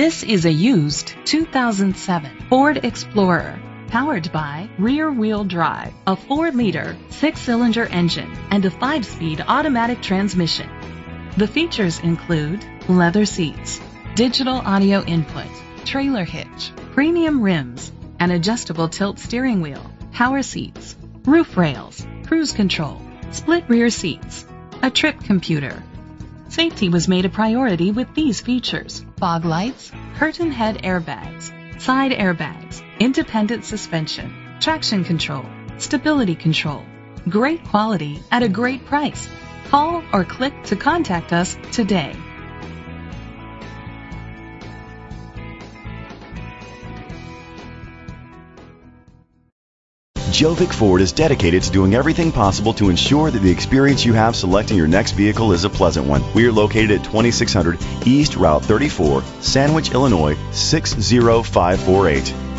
This is a used 2007 Ford Explorer, powered by rear-wheel drive, a 4-liter, 6-cylinder engine, and a 5-speed automatic transmission. The features include leather seats, digital audio input, trailer hitch, premium rims, an adjustable tilt steering wheel, power seats, roof rails, cruise control, split rear seats, a trip computer. Safety was made a priority with these features: fog lights, curtain head airbags, side airbags, independent suspension, traction control, stability control. Great quality at a great price. Call or click to contact us today. Jovic Ford is dedicated to doing everything possible to ensure that the experience you have selecting your next vehicle is a pleasant one. We are located at 2600 East Route 34, Sandwich, Illinois 60548.